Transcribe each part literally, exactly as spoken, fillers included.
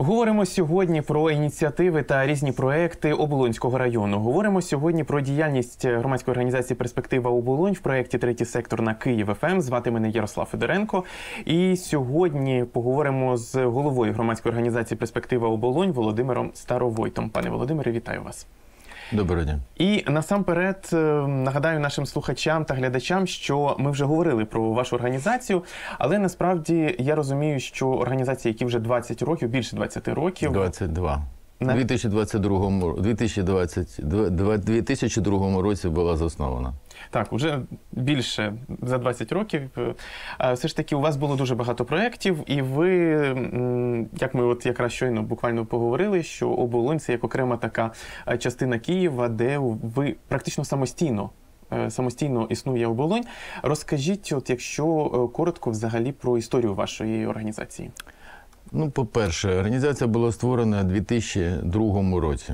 Говоримо сьогодні про ініціативи та різні проекти Оболонського району. Говоримо сьогодні про діяльність громадської організації «Перспектива Оболонь» в проєкті «Третій сектор» на Київ еф ем. Звати мене Ярослав Федоренко. І сьогодні поговоримо з головою громадської організації «Перспектива Оболонь» Володимиром Старовойтом. Пане Володимире, вітаю вас. Доброго дня. І насамперед нагадаю нашим слухачам та глядачам, що ми вже говорили про вашу організацію, але насправді я розумію, що організації, які вже двадцять років, більше двадцяти років... двадцять два. На... У дві тисячі двадцять другому, дві тисячі двадцять, дві тисячі другому році була заснована. Так, вже більше за двадцять років. Все ж таки, у вас було дуже багато проєктів, і ви, як ми от якраз щойно буквально поговорили, що Оболонь – це як окрема така частина Києва, де ви практично самостійно, самостійно існує Оболонь. Розкажіть, от якщо коротко взагалі про історію вашої організації. Ну, по-перше, організація була створена у дві тисячі другому році.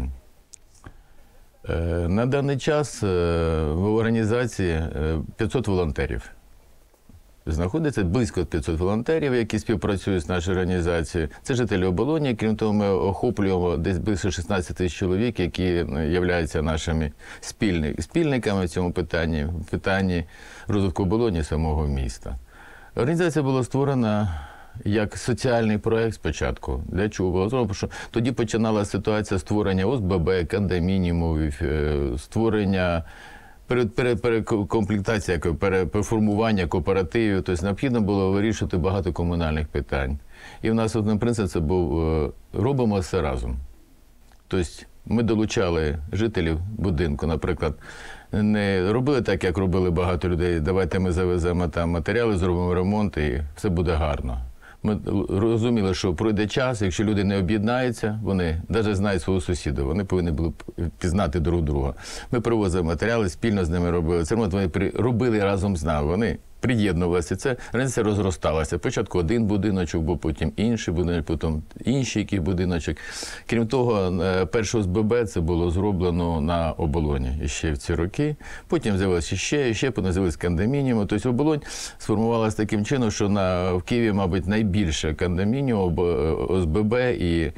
На даний час в організації п'ятсот волонтерів. Знаходиться близько п'ятсот волонтерів, які співпрацюють з нашою організацією. Це жителі Оболоні. Крім того, ми охоплюємо десь близько шістнадцять тисяч чоловік, які являються нашими спільниками в цьому питанні, в питанні розвитку Оболоні самого міста. Організація була створена як соціальний проєкт спочатку. Для чого було зроблено? Тому що тоді починалася ситуація створення о ес бе бе, кондомініумів, створення, перекомплектація, переформування кооперативів. Тобто необхідно було вирішувати багато комунальних питань. І в нас один принцип це був «робимо все разом». Тобто ми долучали жителів будинку, наприклад, не робили так, як робили багато людей, давайте ми завеземо там матеріали, зробимо ремонт і все буде гарно. Ми розуміли, що пройде час, якщо люди не об'єднаються, вони навіть знають свого сусіда, вони повинні були пізнати друг друга. Ми привозили матеріали, спільно з ними робили. Це вони робили разом з нами. Вони приєднувалися. Це організація розросталася. Спочатку один будиночок, був потім інший будиночок, потім інший який будиночок. Крім того, перше о ес бе бе це було зроблено на Оболоні ще в ці роки. Потім з'явилося ще, ще, потім з'явилися кондомініуми. Тобто Оболонь сформувалася таким чином, що на, в Києві, мабуть, найбільше кондомініумів, о ес бе бе. І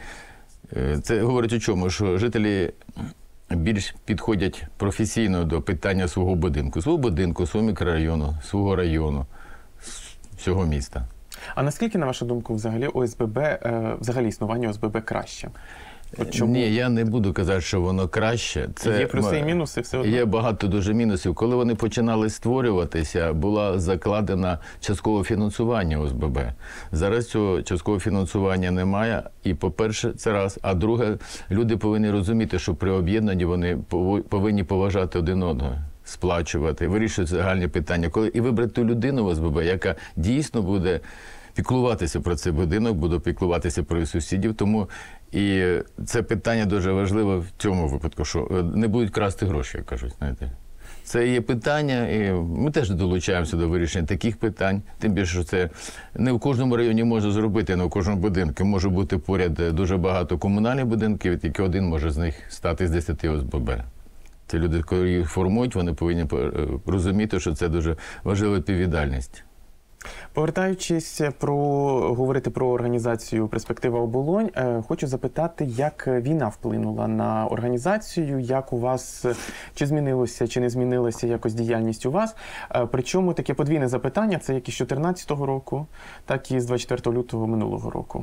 це говорить у чому, що жителі більш підходять професійно до питання свого будинку, свого будинку, свого мікрорайону, свого району, всього міста. А наскільки, на вашу думку, взагалі о ес бе бе, взагалі існування о ес бе бе краще? Ні, я не буду казати, що воно краще. Це, є плюси і мінуси все одно? Є багато дуже мінусів. Коли вони починали створюватися, була закладена часткове фінансування о ес бе бе. Зараз цього часткового фінансування немає. І, по-перше, це раз. А друге, люди повинні розуміти, що при об'єднанні вони повинні поважати один одного, сплачувати, вирішувати загальні питання. Коли і вибрати ту людину в о ес бе бе, яка дійсно буде піклуватися про цей будинок, буде піклуватися про сусідів. Тому і це питання дуже важливе в цьому випадку, що не будуть красти гроші, як кажуть, знаєте. Це є питання, і ми теж долучаємося до вирішення таких питань. Тим більше, що це не в кожному районі може зробити, не в кожному будинку. Може бути поряд дуже багато комунальних будинків, тільки один може з них стати з десяти о ес бе бе. Ці люди, коли їх формують, вони повинні розуміти, що це дуже важлива відповідальність. Повертаючись про говорити про організацію «Перспектива Оболонь», хочу запитати, як війна вплинула на організацію, як у вас, чи змінилося, чи не змінилася якось діяльність у вас. Причому таке подвійне запитання, це як із чотирнадцятого року, так і з двадцять четвертого лютого минулого року.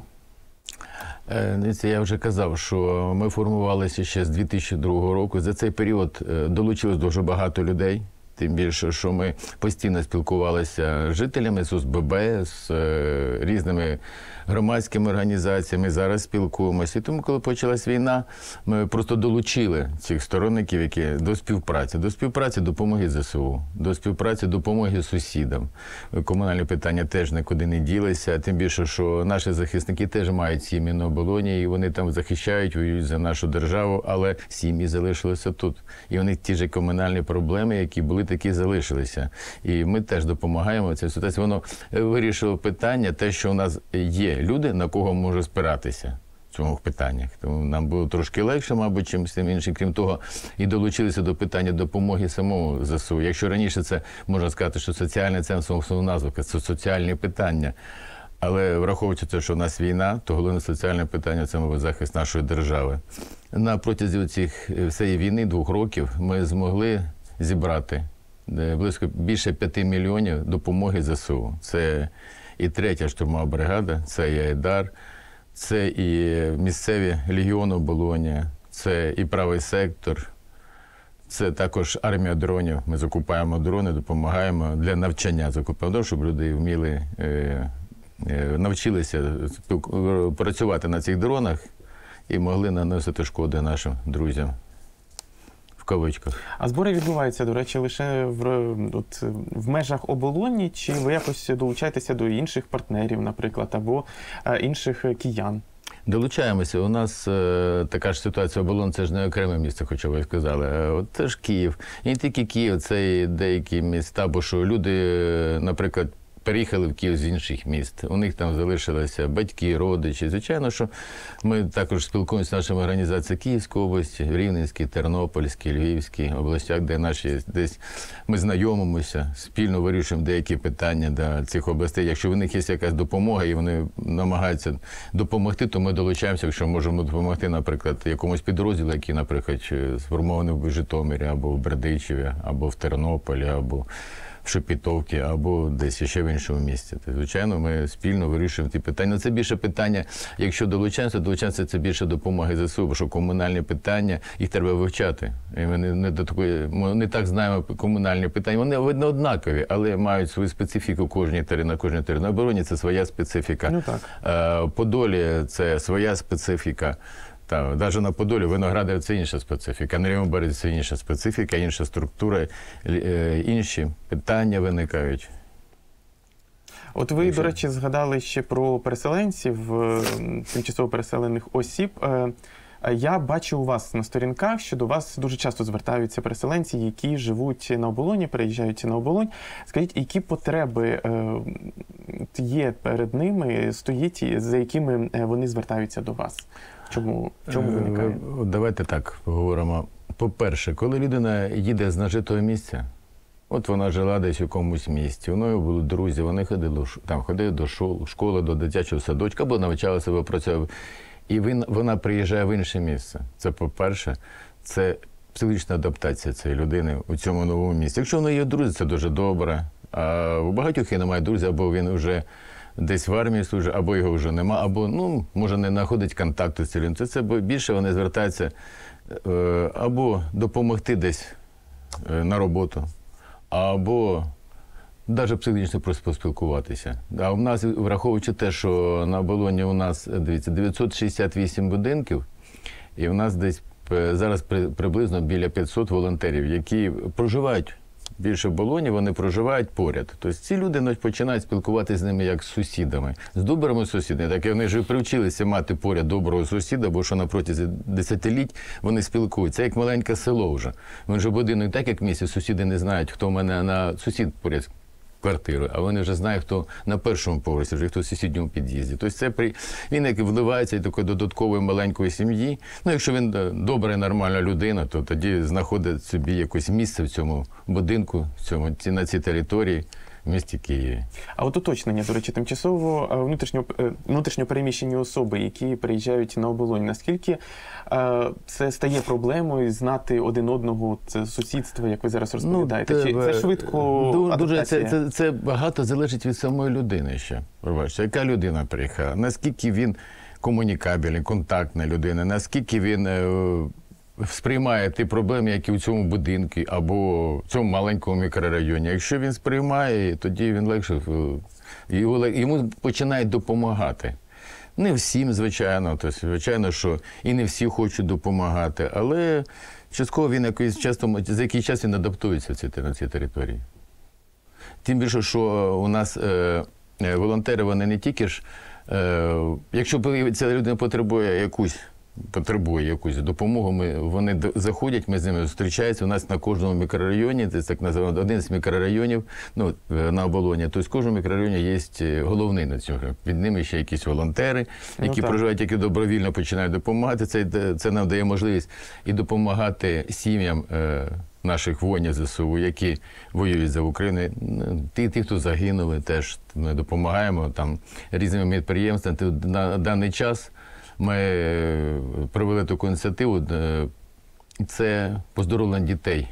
Дивіться, я вже казав, що ми формувалися ще з дві тисячі другого року. За цей період долучилось дуже багато людей. Тим більше, що ми постійно спілкувалися з жителями, з о ес бе бе, з різними громадськими організаціями, зараз спілкуємося. І тому, коли почалась війна, ми просто долучили цих сторонників, які до співпраці, до співпраці допомоги зе се у, до співпраці допомоги сусідам. Комунальні питання теж нікуди не ділися, тим більше, що наші захисники теж мають сім'ї на Оболоні, і вони там захищають, воюють за нашу державу, але сім'ї залишилися тут. І у них ті ж комунальні проблеми, які були, такі залишилися. І ми теж допомагаємо в цій ситуації. Воно вирішило питання, те, що у нас є люди, на кого може спиратися в цьому питаннях. Тому нам було трошки легше, мабуть, чим з тим іншим. Крім того, і долучилися до питання допомоги самому зе се у. Якщо раніше це, можна сказати, що соціальний центр, самого назва, це соціальні питання. Але враховуючи те, що в нас війна, то головне соціальне питання – це, мабуть, захист нашої держави. На протязі цих всієї війни, двох років, ми змогли зібрати близько більше п'яти мільйонів допомоги ЗСУ. Це і третя штурмова бригада, це і Айдар, це і місцеві легіони оболоні, це і правий сектор, це також армія дронів. Ми закупаємо дрони, допомагаємо для навчання закупаємо, щоб люди вміли, е, е, навчилися працювати на цих дронах і могли наносити шкоди нашим друзям. В кавичках. А збори відбуваються, до речі, лише в, от, в межах оболоні, чи ви якось долучаєтеся до інших партнерів, наприклад, або е, інших киян? Долучаємося. У нас е, така ж ситуація оболон, це ж не окреме місце, хоча ви сказали. Е, от це ж Київ. І не тільки Київ, це і деякі міста, бо що люди, наприклад, переїхали в Київ з інших міст. У них там залишилися батьки, родичі. Звичайно, що ми також спілкуємося з нашими організаціями Київської області, Рівненській, Тернопільській, Львівській областях, де наші десь ми знайомимося, спільно вирішуємо деякі питання до цих областей. Якщо в них є якась допомога і вони намагаються допомогти, то ми долучаємося, якщо можемо допомогти, наприклад, якомусь підрозділу, який, наприклад, сформований в Житомирі, або в Бердичеві, або в Тернополі, або в Шепетовці, або десь ще в іншому місці. То, звичайно, ми спільно вирішуємо ті питання. Це більше питання, якщо долучаємося, долучаємося, це більше допомоги ЗСУ, бо що комунальні питання, їх треба вивчати. І ми не, не, до такої, ми не так знаємо комунальні питання. Вони, видно, однакові, але мають свою специфіку кожній території, на кожній території. На обороні це своя специфіка. Ну, так. Подолі – це своя специфіка. Так, навіть на Подолі, Виноградар – це інша специфіка, на Лівому березі – це інша специфіка, інша структура, інші питання виникають. От ви, до речі, згадали ще про переселенців, тимчасово переселених осіб. Я бачу у вас на сторінках, що до вас дуже часто звертаються переселенці, які живуть на оболоні, переїжджають на оболонь. Скажіть, які потреби є перед ними, стоїть, за якими вони звертаються до вас? Чому, чому виникає? Давайте так поговоримо. По-перше, коли людина їде з нажитого місця, от вона жила десь у якомусь місці, у неї були друзі, вони ходили, там, ходили до школи, до дитячого садочка, або навчалися, або працювали. І він, вона приїжджає в інше місце. Це, по-перше, це психологічна адаптація цієї людини у цьому новому місці. Якщо в неї є друзі, це дуже добре. А у багатьох і немає друзів, або він вже десь в армії служить, або його вже нема, або, ну, може, не знаходить контакту з цією. Це, це більше вони звертаються е, або допомогти десь е, на роботу, або навіть психологічно просто поспілкуватися. А у нас, враховуючи те, що на оболоні у нас, дивіться, дев'ятсот шістдесят вісім будинків, і у нас десь зараз при, приблизно біля п'ятсот волонтерів, які проживають більше в оболоні, вони проживають поряд. Тобто ці люди починають спілкуватися з ними як з сусідами, з добрими сусідами. Так як вони вже привчилися мати поряд доброго сусіда, бо що на протязі десятиліть вони спілкуються. Це як маленьке село вже. Він же будинок так, як в місті, сусіди не знають, хто в мене на сусід поряд квартиру, а вони вже знають, хто на першому поверсі, вже хто в сусідньому під'їзді. Тобто це при... він як вливається і такої додаткової маленької сім'ї. Ну, якщо він добра і нормальна людина, то тоді знаходить собі якесь місце в цьому будинку, в цьому, на цій території, в місті Києві. А от уточнення, до речі, тимчасово внутрішньо, внутрішньо переміщені особи, які приїжджають на оболонь, наскільки е, це стає проблемою знати один одного, це сусідство, як ви зараз розповідаєте? Ну, Чи це швидко адаптація? Дуже, це, це, це багато залежить від самої людини ще. Пробачте, яка людина приїхала, наскільки він комунікабельний, контактна людина, наскільки він е, сприймає ті проблеми, які у цьому будинку або в цьому маленькому мікрорайоні. Якщо він сприймає, тоді він легше, йому починають допомагати. Не всім, звичайно, тобто, звичайно, що і не всі хочуть допомагати, але частково він якийсь часто, за який час він адаптується на цій території. Тим більше, що у нас е, волонтери, вони не тільки ж, е, якщо ця людина потребує якусь потребує якусь допомогу, ми, вони заходять, ми з ними зустрічаємося. У нас на кожному мікрорайоні, це так називаємо, один з мікрорайонів, ну, на оболоні, тобто в кожному мікрорайоні є головний на цьому. Під ними ще якісь волонтери, які ну, проживають, які добровільно починають допомагати. Це, це нам дає можливість і допомагати сім'ям, наших воїнів ЗСУ, які воюють за Україну. Ті, ті, хто загинули, теж ми допомагаємо там різним підприємствам. На даний час ми провели таку ініціативу. Це поздоровлення дітей,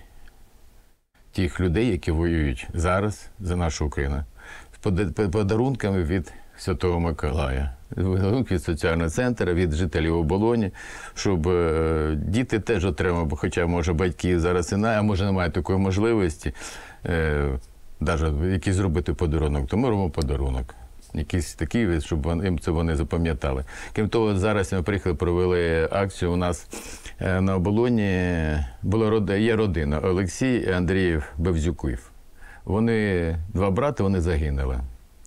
тих людей, які воюють зараз за нашу Україну, з подарунками від Святого Миколая, подарунки від соціального центру, від жителів оболоні, щоб е, діти теж отримали, хоча, може, батьки зараз і не, а може, немає такої можливості, е, навіть якийсь зробити подарунок, то ми робимо подарунок. Якийсь такий, щоб вони, їм це вони запам'ятали. Крім того, зараз ми приїхали, провели акцію. У нас е, на оболоні була, є родина Олексій і Андріїв Бевзюків. Вони, два брати, вони загинули.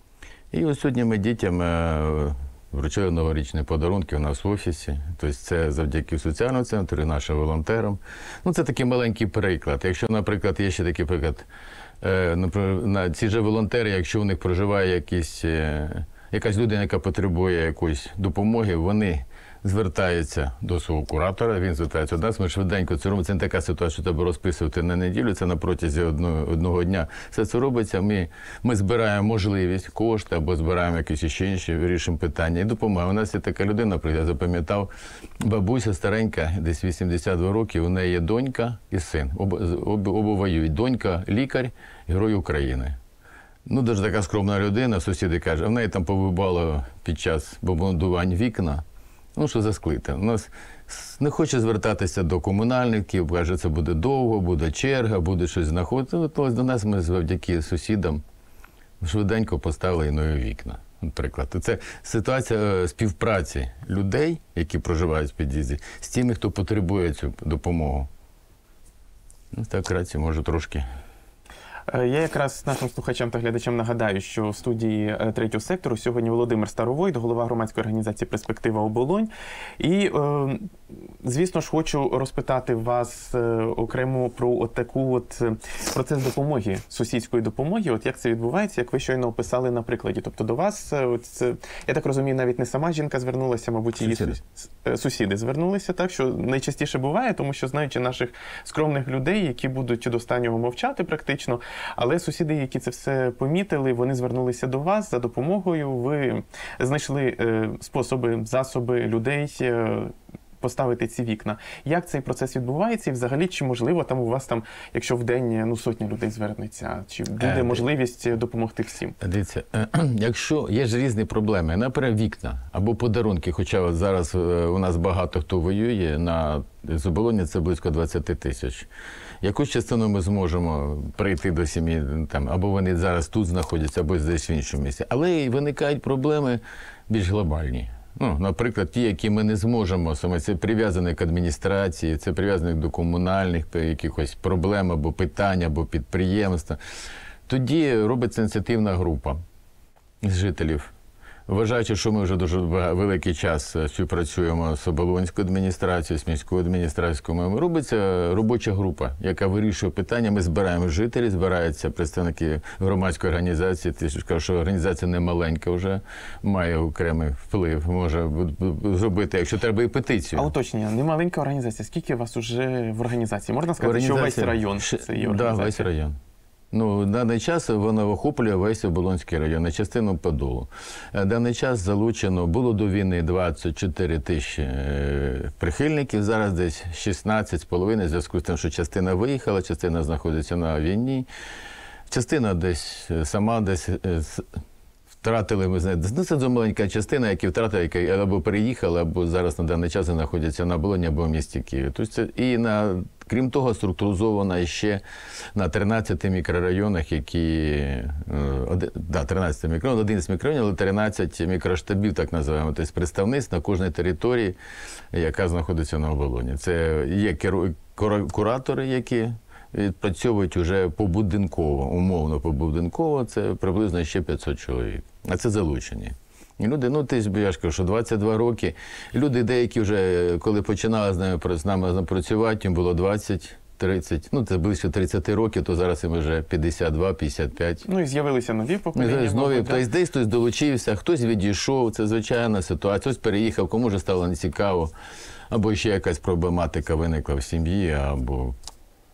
І ось сьогодні ми дітям е, вручили новорічні подарунки у нас в офісі. Тобто це завдяки соціальному центру і нашим волонтерам. Ну, це такий маленький приклад. Якщо, наприклад, є ще такий приклад, е, на ці ж волонтери, якщо у них проживає якісь, е, якась людина, яка потребує якоїсь допомоги, вони звертаються до свого куратора, він звертається до нас, ми швиденько це робимо. Це не така ситуація, що треба розписувати на неділю, це на протязі одного, одного дня. Все це робиться, ми, ми збираємо можливість, кошти, або збираємо якісь ще інші, вирішимо питання і допомагаємо. У нас є така людина, наприклад, я запам'ятав, бабуся старенька, десь вісімдесят два роки, у неї є донька і син, оба, оба, оба воюють. Донька – лікар, Герой України. Ну, дуже така скромна людина, сусіди кажуть, а в неї там повибало під час бомбардувань вікна. Ну, що за склите. У нас не хоче звертатися до комунальників, каже, це буде довго, буде черга, буде щось знаходити. От ось до нас ми завдяки сусідам швиденько поставили нові вікна, наприклад. Це ситуація співпраці людей, які проживають в під'їзді, з тими, хто потребує цю допомогу. Ну, так, рацію, може, трошки. Я якраз нашим слухачам та глядачам нагадаю, що в студії третього сектору сьогодні Володимир Старовойт, голова громадської організації «Перспектива Оболонь». І, звісно ж, хочу розпитати вас окремо про от таку от процес допомоги, сусідської допомоги. От як це відбувається, як ви щойно описали на прикладі. Тобто до вас, от, я так розумію, навіть не сама жінка звернулася, мабуть, її сусіди, сусіди звернулися, так, що найчастіше буває, тому що, знаючи наших скромних людей, які будуть до останнього мовчати практично, але сусіди, які це все помітили, вони звернулися до вас за допомогою, ви знайшли е, способи, засоби людей е, поставити ці вікна. Як цей процес відбувається і взагалі, чи можливо там у вас, там, якщо в день ну, сотня людей звернеться, чи буде е, можливість допомогти всім? Дивіться, е, якщо є ж різні проблеми, наприклад, вікна або подарунки, хоча от зараз е, у нас багато хто воює, на Оболоні це близько двадцять тисяч. Якусь частину ми зможемо прийти до сім'ї, там, або вони зараз тут знаходяться, або десь в іншому місці. Але і виникають проблеми більш глобальні. Ну, наприклад, ті, які ми не зможемо, саме це прив'язані к адміністрації, це прив'язані до комунальних якихось проблем, або питань, або підприємства. Тоді робиться ініціативна група з жителів. Вважаючи, що ми вже дуже великий час співпрацюємо з Оболонською адміністрацією, з міською адміністрацією, робиться робоча група, яка вирішує питання. Ми збираємо жителів, збираються представники громадської організації. Ти ж кажеш, що організація не маленька вже, має окремий вплив, може зробити, якщо треба, і петицію. А уточнення, не маленька організація. Скільки у вас вже в організації? Можна сказати, що весь район це є організація? Так, весь район. Ну, в даний час воно охоплює весь Оболонський район, на частину Подолу. В даний час залучено, було до війни двадцять чотири тисячі прихильників, зараз десь шістнадцять з половиною, в зв'язку з тим, що частина виїхала, частина знаходиться на війні, частина десь сама десь втратили, ми знаєте, ну, це дуже маленька частина, які втратили, які або переїхали, або зараз на даний час знаходяться на Оболоні або в місті Києві. Тобто, і на, крім того, структуризована ще на тринадцяти мікрорайонах, які, да, тринадцять мікрорайонів, одинадцять мікрорайонів, але тринадцять мікроштабів, так називаємо, тобто представництв на кожній території, яка знаходиться на Оболоні. Це є керу... куратори, які відпрацьовують вже побудинково, умовно побудинково, це приблизно ще п'ятсот чоловік. А це залучені. І люди, ну ти ж, я ж кажу, що двадцять два роки, люди деякі вже, коли починали з нами, з нами працювати, їм було двадцять тридцять, ну це близько тридцять років, то зараз їм вже п'ятдесят два п'ятдесят п'ять. Ну і з'явилися нові покоління. Нові, тобто десь хтось долучився, хтось відійшов, це звичайна ситуація, хтось переїхав, кому вже стало нецікаво, або ще якась проблематика виникла в сім'ї, або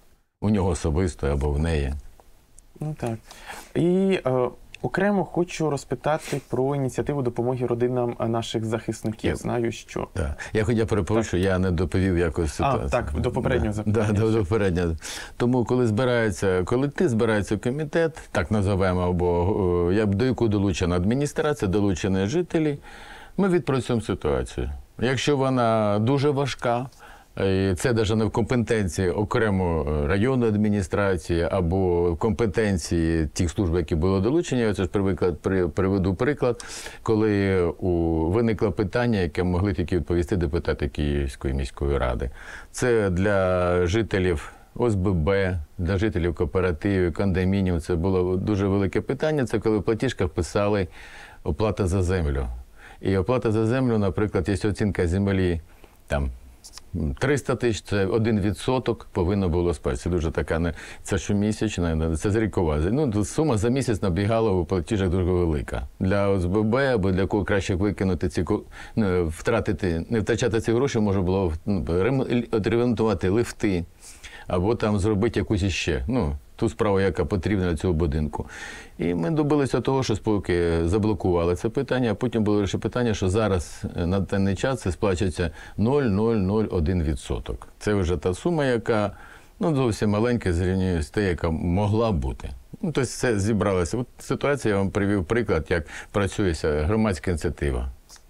у нього особисто або в неї. Ну так. І е, окремо хочу розпитати про ініціативу допомоги родинам наших захисників. Я- Знаю, що. Так. Я хотів перепрошую, я не доповів якось ситуацію. так, до попереднього Да, запитання Да, до, ще. до попереднього. Тому, коли збирається колектив, збирається комітет, так називаємо, або е, я б до якого долучена адміністрація, долучені жителі, ми відпрацюємо ситуацію. Якщо вона дуже важка, і це навіть не в компетенції окремо районної адміністрації або в компетенції тих служб, які були долучені. Я це ж привиклад, при, приведу приклад, коли у, виникло питання, яке могли тільки відповісти депутати Київської міської ради. Це для жителів О С Б Б, для жителів кооперативів, кондомініумів. Це було дуже велике питання. Це коли в платіжках писали оплата за землю. І оплата за землю, наприклад, є оцінка землі там триста тисяч, це один відсоток повинно було спати. Це дуже така, не, це щомісячна, це зрікова. Ну, сума за місяць набігала у платіжах дуже велика. Для О С Б Б або для кого краще викинути ці, ну, втратити, не втрачати ці гроші, можна було ну, ремонтувати лифти, або там зробити якусь іще, ну, ту справу, яка потрібна для цього будинку. І ми добилися того, що споки заблокували це питання, а потім було лише питання, що зараз на даний час це сплачується нуль цілих нуль нуль один відсоток. Це вже та сума, яка ну, зовсім маленька зрівнює з те, яка могла бути. Ну, тобто це зібралося. От ситуація, я вам привів приклад, як працює громадська ініціатива.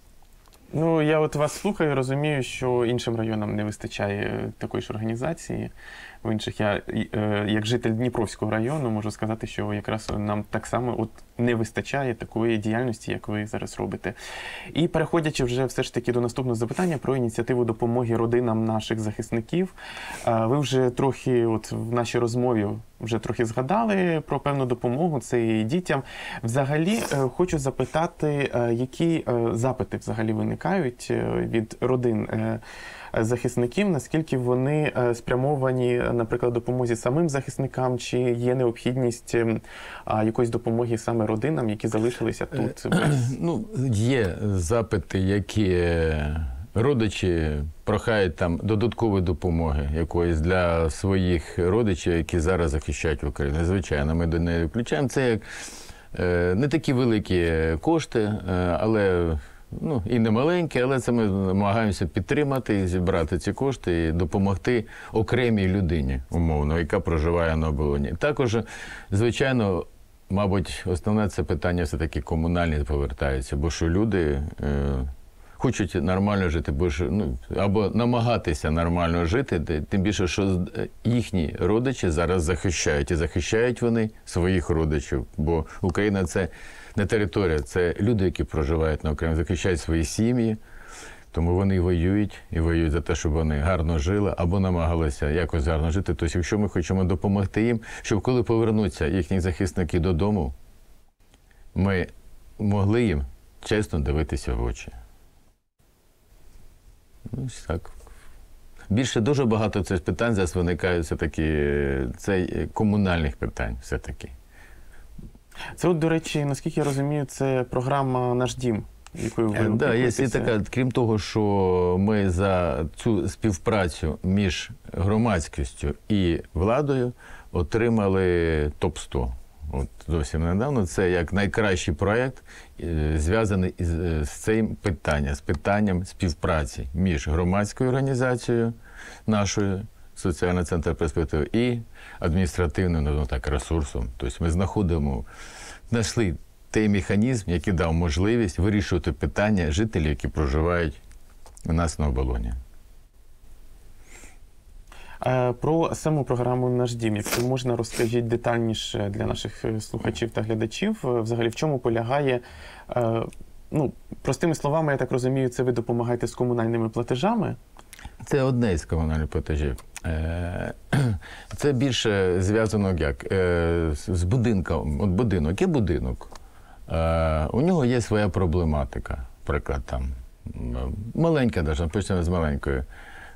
Ну, я от вас слухаю і розумію, що іншим районам не вистачає такої ж організації. В інших я, е, як житель Дніпровського району, можу сказати, що якраз нам так само от не вистачає такої діяльності, як ви зараз робите. І переходячи вже все ж таки до наступного запитання про ініціативу допомоги родинам наших захисників. Е, ви вже трохи от в нашій розмові вже трохи згадали про певну допомогу, це і дітям. Взагалі, е, хочу запитати, е, які е, запити взагалі виникають е, від родин е, захисників, наскільки вони е, спрямовані, наприклад, допомозі самим захисникам, чи є необхідність е, якоїсь допомоги саме родинам, які залишилися тут? Ну, є запити, які родичі прохають там додаткової допомоги якоїсь для своїх родичів, які зараз захищають Україну. Звичайно, ми до неї включаємо. Це як е, не такі великі кошти, е, але ну, і не маленькі, але це ми намагаємося підтримати і зібрати ці кошти і допомогти окремій людині, умовно, яка проживає на оболоні. Також, звичайно, мабуть, основне це питання все-таки комунальні повертаються, бо що люди е, хочуть нормально жити, бо ж, ну, або намагатися нормально жити, тим більше, що їхні родичі зараз захищають, і захищають вони своїх родичів, бо Україна – це не територія, це люди, які проживають на Україні, захищають свої сім'ї, тому вони воюють, і воюють за те, щоб вони гарно жили, або намагалися якось гарно жити. Тобто, якщо ми хочемо допомогти їм, щоб коли повернуться їхні захисники додому, ми могли їм чесно дивитися в очі. Ну, ось так. Більше дуже багато цих питань зараз виникає все-таки, це комунальних питань все-таки. Це от, до речі, наскільки я розумію, це програма «Наш дім», якою ви Так, да, є і опікуєтеся. така, крім того, що ми за цю співпрацю між громадськістю і владою отримали топ сто. От зовсім недавно. Це як найкращий проєкт, е, зв'язаний із е, з цим питанням, з питанням співпраці між громадською організацією нашою, соціальний центр перспективи, і адміністративним, ну, так, ресурсом. Тобто ми знаходимо, знайшли той механізм, який дав можливість вирішувати питання жителів, які проживають у нас на оболоні. Про саму програму «Наш дім», якщо можна, розкажіть детальніше для наших слухачів та глядачів, взагалі в чому полягає, ну, простими словами, я так розумію, це ви допомагаєте з комунальними платежами? Це одне із комунальних платежів. Це більше зв'язано як з будинком. От будинок, є будинок, у нього є своя проблематика, наприклад, там, маленька навіть, почнемо з маленької.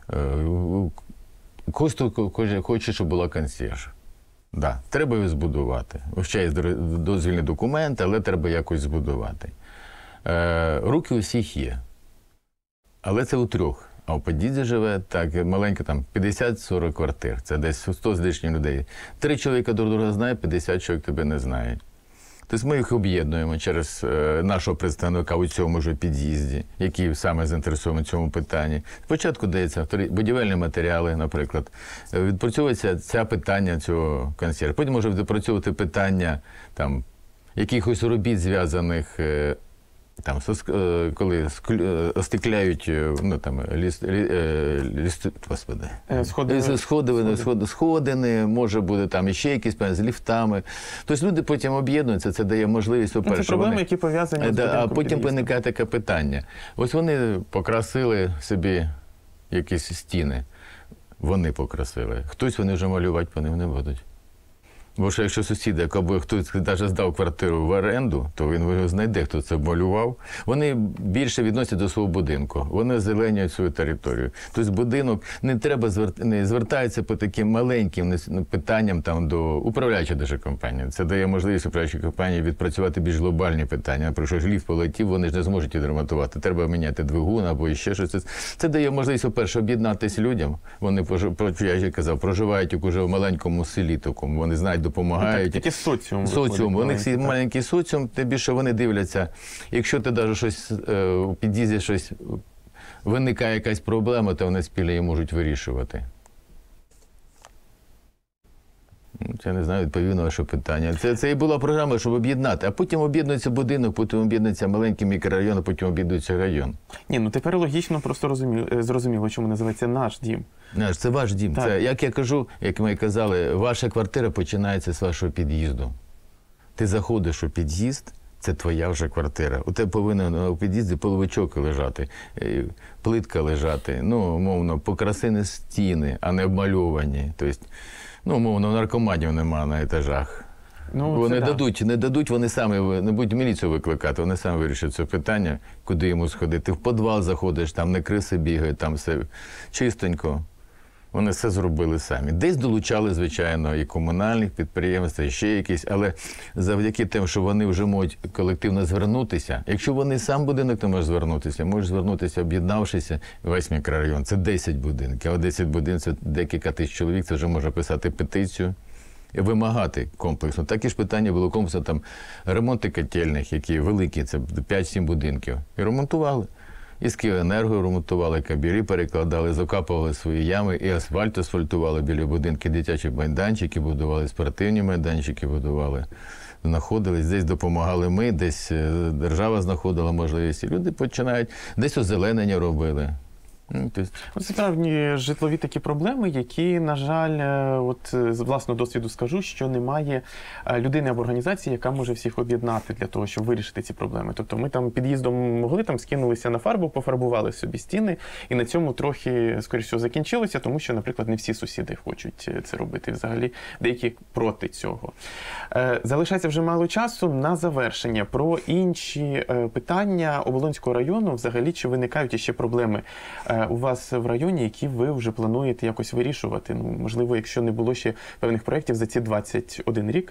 Хтось хоче, щоб була консьєрж. Да, треба її збудувати. Ще є дозвільні документи, але треба якось збудувати. Руки у всіх є. Але це у трьох. А у під'їзді живе так, маленько, там п'ятдесят-сорок квартир. Це десь сто з лишнім людей. Три чоловіка друг друга знають, п'ятдесят чоловік тебе не знають. Тобто ми їх об'єднуємо через е, нашого представника у цьому ж під'їзді, який саме заінтересований в цьому питанні. Спочатку дається будівельні матеріали, наприклад. Відпрацьовується це питання цього консьєржа. Потім може відпрацьовувати питання там, якихось робіт, зв'язаних е, там, коли остекляють, ну, там, ліс, ліс, господи, сходини, сходини, сходини, сходини, може бути там іще якісь з ліфтами. Тобто люди потім об'єднуються, це дає можливість, по-перше, це проблеми, вони, які пов'язані з будинком. А потім виникає таке питання. Ось вони покрасили собі якісь стіни, вони покрасили. Хтось вони вже малювати по ним не будуть. Бо що якщо сусіди, або хтось навіть здав квартиру в оренду, то він знайде, хто це малював. Вони більше відносять до свого будинку. Вони зеленюють свою територію. Тобто будинок не треба звер... не звертається по таким маленьким питанням там, до управляючої даже компанії. Це дає можливість управляючій компанії відпрацювати більш глобальні питання. Про що ж ліфт полетів, вони ж не зможуть відремонтувати. Треба міняти двигун або ще щось. Це дає можливість, по-перше, об'єднатися людям. Вони, я вже казав, проживають уже в маленькому селі такому. Вони знають, допомагають. Такі соціум. Соціум. У них маленький, маленький соціум, тим більше вони дивляться. Якщо ти навіть щось у під'їзді щось виникає якась проблема, то вони спільно її можуть вирішувати. Я не знаю, відповів на ваше питання. Це, це і була програма, щоб об'єднати. А потім об'єднується будинок, потім об'єднується маленький мікрорайон, а потім об'єднується район. Ні, ну тепер логічно просто розуміло, зрозуміло, чому називається «Наш дім». Наш, це ваш дім. Це, як я кажу, як ми казали, ваша квартира починається з вашого під'їзду. Ти заходиш у під'їзд, це твоя вже квартира. У тебе повинен у під'їзді половичок лежати, плитка лежати, ну, мовно, покрасені стіни, а не обмальовані. Тобто, ну, мовно, наркоманів немає на етажах. Ну, вони дадуть, не дадуть, вони самі, не будуть міліцію викликати, вони самі вирішать це питання, куди йому сходити. В підвал заходиш, там не криси бігають, там все чистенько. Вони все зробили самі. Десь долучали, звичайно, і комунальних підприємств, і ще якісь, але завдяки тим, що вони вже можуть колективно звернутися, якщо вони сам будинок не може звернутися, можуть звернутися, об'єднавшися, весь мікрорайон. Це десять будинків, а десять будинків – це декілька тисяч чоловік, це вже може писати петицію і вимагати комплексно. Такі ж питання було комплексно, там, ремонти котельних, які великі, це п'ять-сім будинків. І ремонтували. І з Київенерго ремонтували, кабірі перекладали, закапували свої ями, і асфальт асфальтували біля будинки, дитячі майданчики будували, спортивні майданчики будували. Знаходились, десь допомагали ми, десь держава знаходила можливість. І люди починають, десь озеленення робили. Це справді житлові такі проблеми, які, на жаль, от з власного досвіду скажу, що немає людини або організації, яка може всіх об'єднати для того, щоб вирішити ці проблеми. Тобто ми там під'їздом могли, там скинулися на фарбу, пофарбували собі стіни, і на цьому трохи, скоріш всього, закінчилося, тому що, наприклад, не всі сусіди хочуть це робити. Взагалі, деякі проти цього. Залишається вже мало часу. На завершення про інші питання Оболонського району, взагалі, чи виникають іще проблеми у вас в районі, які ви вже плануєте якось вирішувати? Ну, можливо, якщо не було ще певних проєктів за ці двадцять один рік?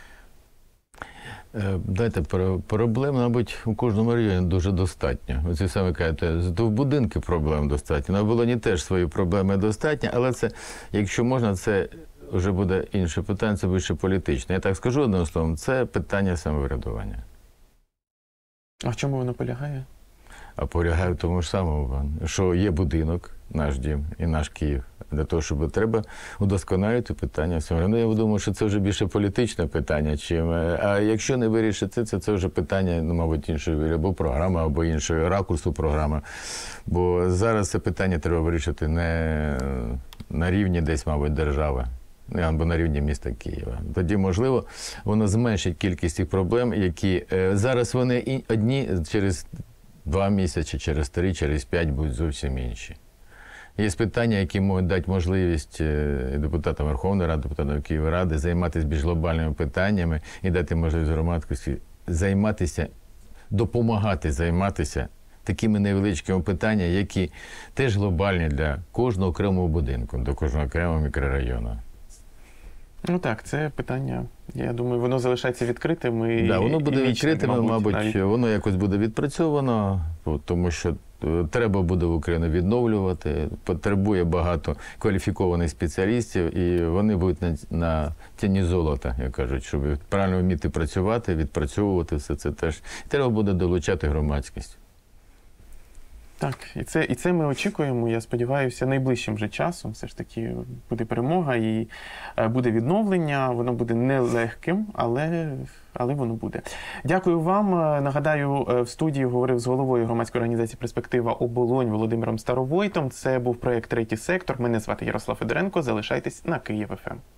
Дайте, проблем, мабуть, у кожному районі дуже достатньо. Ви саме кажете, в будинку проблем достатньо. На Оболоні теж свої проблеми достатньо, але це, якщо можна, це вже буде інше питання, це більше політичне. Я так скажу одним словом, це питання самоврядування. А в чому воно полягає? А полягає в тому ж самому, що є будинок, наш дім і наш Київ. Для того, щоб треба удосконалити питання самоврядування. Я думаю, що це вже більше політичне питання, чим. А якщо не вирішити це, це вже питання, ну, мабуть, іншої або програми, або іншої ракурсу програми. Бо зараз це питання треба вирішити не на рівні десь, мабуть, держави, або на рівні міста Києва. Тоді, можливо, воно зменшить кількість тих проблем, які зараз вони одні через два місяці, через три, через п'ять будуть зовсім інші. Є питання, які можуть дати можливість депутатам Верховної Ради, депутатам Київради займатися більш глобальними питаннями і дати можливість громадськості займатися, допомагати займатися такими невеличкими питаннями, які теж глобальні для кожного окремого будинку, до кожного окремого мікрорайону. Ну так, це питання, я думаю, воно залишається відкритим. І, да, воно буде і вічним, відкритим, мабуть, мабуть воно якось буде відпрацьовано, тому що е, треба буде в Україну відновлювати, потребує багато кваліфікованих спеціалістів, і вони будуть на, на ціні золота, як кажуть, щоб правильно вміти працювати, відпрацьовувати все це теж. Треба буде долучати громадськість. Так, і це, і це ми очікуємо, я сподіваюся, найближчим же часом все ж таки буде перемога і е, буде відновлення. Воно буде нелегким, але, але воно буде. Дякую вам. Е, Нагадаю, е, в студії говорив з головою громадської організації «Перспектива Оболонь» Володимиром Старовойтом. Це був проєкт «Третій сектор». Мене звати Ярослав Федоренко. Залишайтесь на Київ еф ем.